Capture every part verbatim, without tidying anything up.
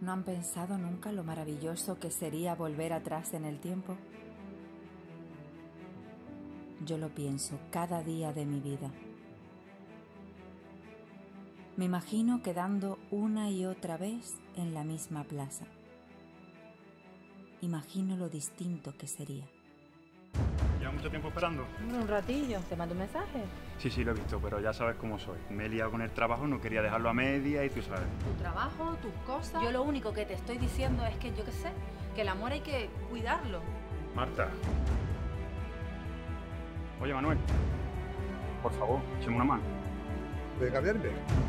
¿No han pensado nunca lo maravilloso que sería volver atrás en el tiempo? Yo lo pienso cada día de mi vida. Me imagino quedando una y otra vez en la misma plaza. Imagino lo distinto que sería. ¿Lleva mucho tiempo esperando? Un ratillo. ¿Te mando un mensaje? Sí, sí, lo he visto, pero ya sabes cómo soy. Me he liado con el trabajo, no quería dejarlo a media y tú sabes. Tu trabajo, tus cosas. Yo lo único que te estoy diciendo es que, yo qué sé, que el amor hay que cuidarlo. Marta. Oye, Manuel. Por favor, échame una mano. ¿Puede cambiarme?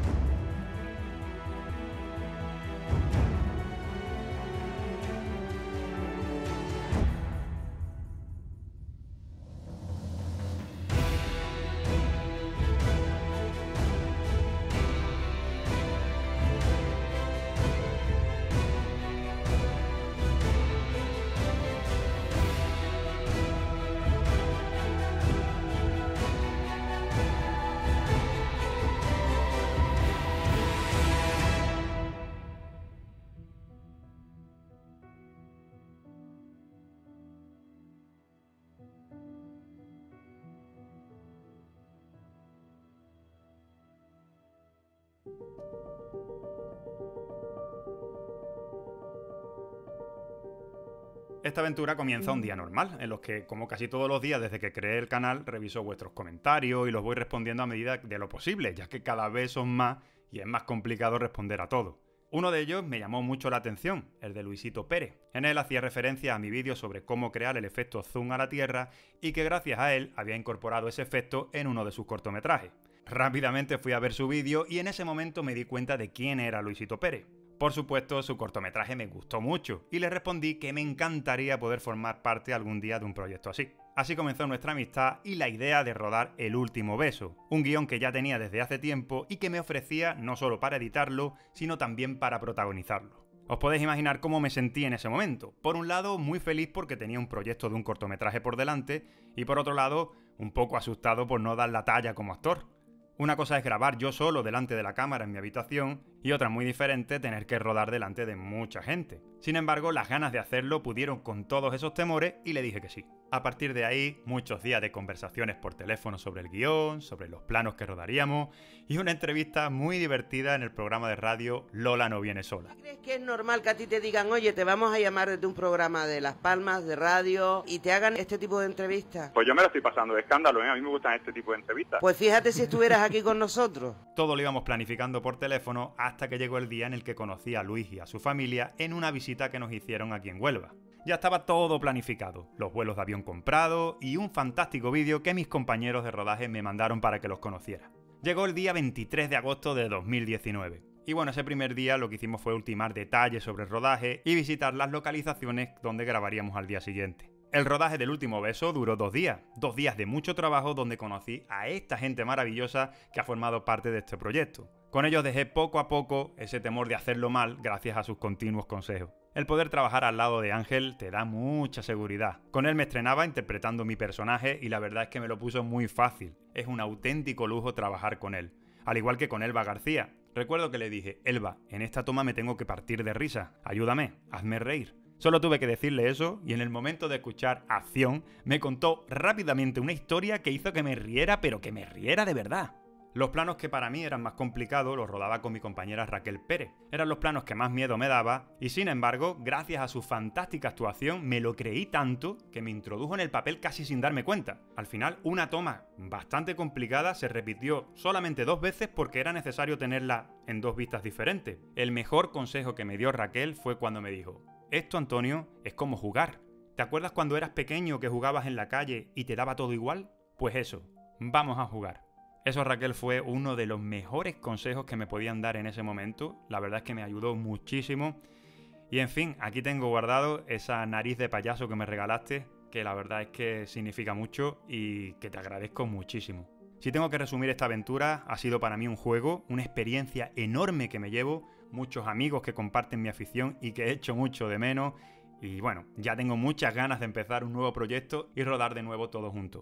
Esta aventura comienza un día normal, en los que, como casi todos los días desde que creé el canal, reviso vuestros comentarios y los voy respondiendo a medida de lo posible, ya que cada vez son más y es más complicado responder a todo. Uno de ellos me llamó mucho la atención, el de Luisito Pérez. En él hacía referencia a mi vídeo sobre cómo crear el efecto zoom a la Tierra y que gracias a él había incorporado ese efecto en uno de sus cortometrajes. Rápidamente fui a ver su vídeo y en ese momento me di cuenta de quién era Luisito Pérez. Por supuesto, su cortometraje me gustó mucho y le respondí que me encantaría poder formar parte algún día de un proyecto así. Así comenzó nuestra amistad y la idea de rodar El último beso, un guión que ya tenía desde hace tiempo y que me ofrecía no solo para editarlo, sino también para protagonizarlo. Os podéis imaginar cómo me sentí en ese momento. Por un lado, muy feliz porque tenía un proyecto de un cortometraje por delante y por otro lado, un poco asustado por no dar la talla como actor. Una cosa es grabar yo solo delante de la cámara en mi habitación y otra muy diferente tener que rodar delante de mucha gente. Sin embargo, las ganas de hacerlo pudieron con todos esos temores y le dije que sí. A partir de ahí, muchos días de conversaciones por teléfono sobre el guión, sobre los planos que rodaríamos y una entrevista muy divertida en el programa de radio Lola no viene sola. ¿Crees que es normal que a ti te digan, oye, te vamos a llamar desde un programa de Las Palmas, de radio, y te hagan este tipo de entrevistas? Pues yo me la estoy pasando de escándalo, ¿eh? A mí me gustan este tipo de entrevistas. Pues fíjate si estuvieras aquí con nosotros. Todo lo íbamos planificando por teléfono hasta que llegó el día en el que conocí a Luis y a su familia en una visita que nos hicieron aquí en Huelva. Ya estaba todo planificado, los vuelos de avión comprados y un fantástico vídeo que mis compañeros de rodaje me mandaron para que los conociera. Llegó el día veintitrés de agosto de dos mil diecinueve. Y bueno, ese primer día lo que hicimos fue ultimar detalles sobre el rodaje y visitar las localizaciones donde grabaríamos al día siguiente. El rodaje del último beso duró dos días, dos días de mucho trabajo donde conocí a esta gente maravillosa que ha formado parte de este proyecto. Con ellos dejé poco a poco ese temor de hacerlo mal gracias a sus continuos consejos. El poder trabajar al lado de Ángel te da mucha seguridad. Con él me estrenaba interpretando mi personaje y la verdad es que me lo puso muy fácil. Es un auténtico lujo trabajar con él. Al igual que con Elba García. Recuerdo que le dije, Elba, en esta toma me tengo que partir de risa. Ayúdame, hazme reír. Solo tuve que decirle eso y en el momento de escuchar acción me contó rápidamente una historia que hizo que me riera, pero que me riera de verdad. Los planos que para mí eran más complicados los rodaba con mi compañera Raquel Pérez. Eran los planos que más miedo me daba y sin embargo, gracias a su fantástica actuación, me lo creí tanto que me introdujo en el papel casi sin darme cuenta. Al final, una toma bastante complicada se repitió solamente dos veces porque era necesario tenerla en dos vistas diferentes. El mejor consejo que me dio Raquel fue cuando me dijo: esto, Antonio, es como jugar. ¿Te acuerdas cuando eras pequeño que jugabas en la calle y te daba todo igual? Pues eso, vamos a jugar. Eso, Raquel, fue uno de los mejores consejos que me podían dar en ese momento. La verdad es que me ayudó muchísimo. Y en fin, aquí tengo guardado esa nariz de payaso que me regalaste, que la verdad es que significa mucho y que te agradezco muchísimo. Si tengo que resumir esta aventura, ha sido para mí un juego, una experiencia enorme que me llevo, muchos amigos que comparten mi afición y que he hecho mucho de menos. Y bueno, ya tengo muchas ganas de empezar un nuevo proyecto y rodar de nuevo todo juntos.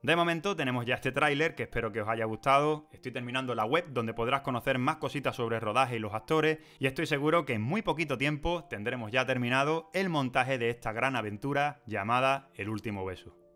De momento tenemos ya este tráiler que espero que os haya gustado. Estoy terminando la web donde podrás conocer más cositas sobre el rodaje y los actores, y estoy seguro que en muy poquito tiempo tendremos ya terminado el montaje de esta gran aventura llamada El último beso.